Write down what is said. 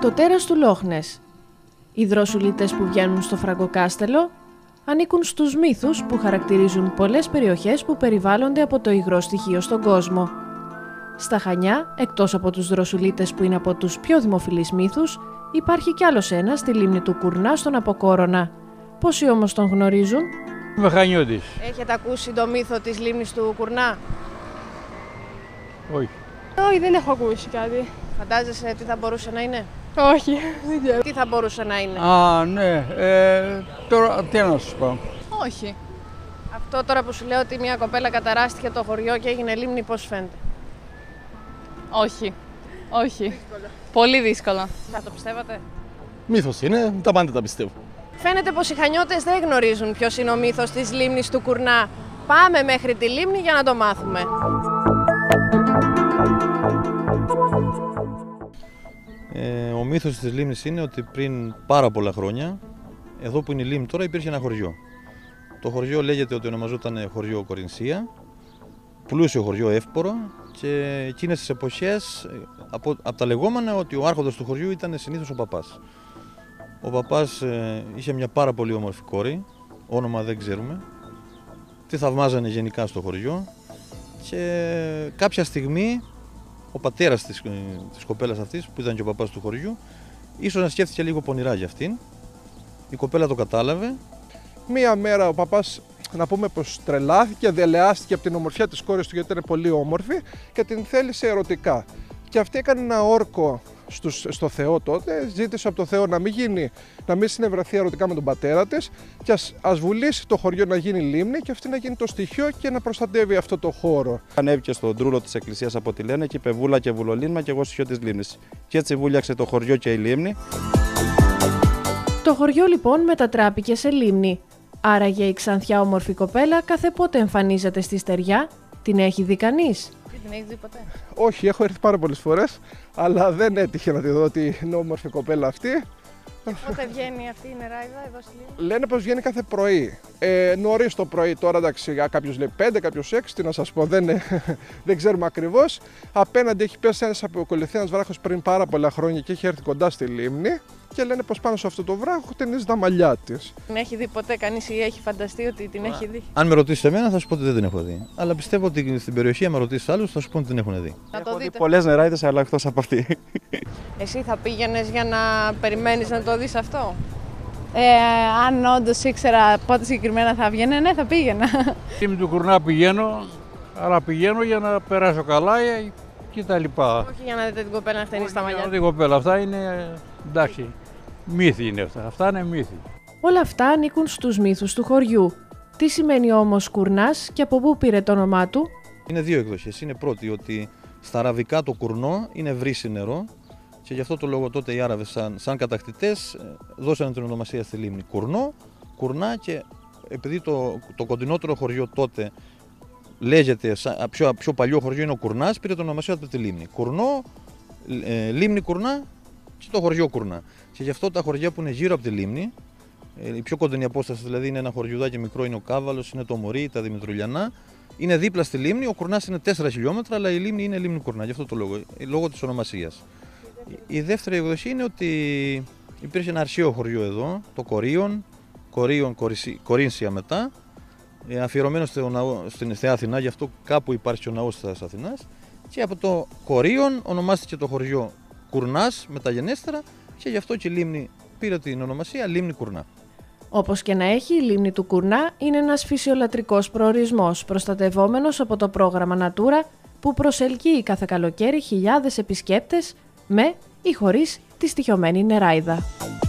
Το τέρας του Λόχνες. Οι δροσουλίτες που βγαίνουν στο Φραγκοκάστελο ανήκουν στους μύθους που χαρακτηρίζουν πολλές περιοχές που περιβάλλονται από το υγρό στοιχείο στον κόσμο. Στα Χανιά, εκτός από τους δροσουλίτες που είναι από τους πιο δημοφιλείς μύθους, υπάρχει κι άλλος ένας στη λίμνη του Κουρνά στον Αποκόρονα. Πόσοι όμως τον γνωρίζουν? Είμαι Χανιώτης. Έχετε ακούσει το μύθο της λίμνης του Κουρνά? Όχι. Όχι, δεν έχω ακούσει κάτι. Φαντάζεσαι τι θα μπορούσε να είναι? Όχι, δεν ξέρω. Τι θα μπορούσε να είναι? Α, ναι. Τώρα τι να σας πω. Όχι. Αυτό τώρα που σου λέω ότι μια κοπέλα καταράστηκε το χωριό και έγινε λίμνη, πώς φαίνεται? Όχι. Όχι. Πολύ δύσκολο. Θα το πιστεύατε? Μύθος είναι, τα πάντα τα πιστεύω. Φαίνεται πως οι Χανιώτες δεν γνωρίζουν ποιος είναι ο μύθος της λίμνης του Κουρνά. Πάμε μέχρι τη λίμνη για να το μάθουμε. Ο μύθος της λίμνης είναι ότι πριν πάρα πολλά χρόνια, εδώ που είναι η λίμνη τώρα, υπήρχε ένα χωριό. Το χωριό λέγεται ότι ονομαζόταν χωριό Κορινθία, πλούσιο χωριό, εύπορο, και εκείνες τις εποχές, από τα λεγόμενα, ότι ο άρχοντας του χωριού ήταν συνήθως ο παπάς. Ο παπάς είχε μια πάρα πολύ όμορφη κόρη, όνομα δεν ξέρουμε, τη θαυμάζανε γενικά στο χωριό, και κάποια στιγμή ο πατέρας της κοπέλας αυτής, που ήταν και ο παπάς του χωριού, ίσως να σκέφτηκε λίγο πονηρά για αυτήν. Η κοπέλα το κατάλαβε. Μία μέρα ο παπάς, να πούμε πως τρελάθηκε, δελεάστηκε από την ομορφιά της κόρης του, γιατί ήταν πολύ όμορφη, και την θέλησε ερωτικά. Και αυτή έκανε ένα όρκο στο Θεό τότε, ζήτησε από το Θεό να μην συνευρεθεί ερωτικά με τον πατέρα της, και ας βουλήσει το χωριό να γίνει λίμνη και αυτή να γίνει το στοιχείο και να προστατεύει αυτό το χώρο. Ανέβηκε στον τρούλο της εκκλησίας από τη Λένα και είπε βούλα και βουλολίνμα και εγώ στοιχείο της λίμνης. Και έτσι βούλιαξε το χωριό και η λίμνη. Το χωριό λοιπόν μετατράπηκε σε λίμνη. Άραγε η ξανθιά όμορφη κοπέλα κάθε πότε εμφανίζεται στη στεριά? Την έχει δει κανείς? Την έχει δει ποτέ? Όχι, έχω έρθει πάρα πολλές φορές, αλλά δεν έτυχε να τη δω την όμορφη κοπέλα αυτή. Πότε βγαίνει αυτή η νεράιδα εδώ στη λίμνη? Λένε πως βγαίνει κάθε πρωί. Νωρίς το πρωί, τώρα εντάξει, κάποιος λέει 5, κάποιος 6, τι να σας πω, δεν ξέρουμε ακριβώς. Απέναντι έχει πέσει ένας αποκολουθεί ένας βράχος πριν πάρα πολλά χρόνια και έχει έρθει κοντά στη λίμνη, και λένε πως πάνω σε αυτό το βράχο χτενίζει τα μαλλιά της. Την έχει δει ποτέ κανείς ή έχει φανταστεί ότι την έχει δει? Αν με ρωτήσεις εμένα, θα σου πω ότι δεν την έχω δει. Αλλά πιστεύω ότι στην περιοχή, αν με ρωτήσεις άλλους, θα σου πω ότι την έχουν δει. Έχω δει πολλές νεράιδες, αλλά εκτός από αυτή. Εσύ θα πήγαινες για να περιμένεις να το δεις αυτό? Αν όντως ήξερα πότε συγκεκριμένα θα βγαίνει, ναι, θα πήγαινα. Είμαι του Κουρνά πηγαίνω, αλλά πηγαίνω για να περάσω καλά και τα λοιπά. Όχι για να δείτε την κοπέλα να χτενίσει τα μαλλιά. Την κοπέλα, αυτά είναι, εντάξει, μύθοι είναι αυτά. Αυτά είναι μύθοι. Όλα αυτά ανήκουν στους μύθους του χωριού. Τι σημαίνει όμως Κουρνάς και από πού πήρε το όνομά του? Είναι δύο εκδοχές. Είναι πρώτη, ότι στα αραβικά το κουρνό είναι βρύση νερό, και γι' αυτό το λόγο τότε οι Άραβες σαν κατακτητές δώσανε την ονομασία στη λίμνη Κουρνό, Κουρνά, και επειδή το κοντινότερο χωριό τότε λέγεται, πιο παλιό χωριό είναι ο Κουρνάς, πήρε την ονομασία από τη λίμνη. Κουρνό, λίμνη Κουρνά και το χωριό Κουρνά. Και γι' αυτό τα χωριά που είναι γύρω από τη λίμνη, η πιο κοντινή απόσταση δηλαδή είναι ένα χωριουδάκι μικρό, είναι ο Κάβαλος, είναι το Μωρί, τα Δημητρουλιανά. Είναι δίπλα στη λίμνη, ο Κουρνάς είναι 4 χιλιόμετρα, αλλά η λίμνη είναι λίμνη Κουρνά, γι' αυτό το λόγο, λόγω της ονομασίας. Η δεύτερη εκδοχή είναι ότι υπήρχε ένα αρχαίο χωριό εδώ, το Κορίνθια μετά, αφιερωμένο στην Θεά Αθηνά, γι' αυτό κάπου υπάρχει ο ναός της Αθηνάς, και από το Κορίον ονομάστηκε το χωριό Κουρνάς μεταγενέστερα, και γι' αυτό και η λίμνη πήρε την ονομασία λίμνη Κουρνά. Όπως και να έχει, η λίμνη του Κουρνά είναι ένας φυσιολατρικός προορισμός, προστατευόμενος από το πρόγραμμα Natura, που προσελκύει κάθε καλοκαίρι χιλιάδες επισκέπτες με ή χωρίς τη στοιχειωμένη νεράιδα.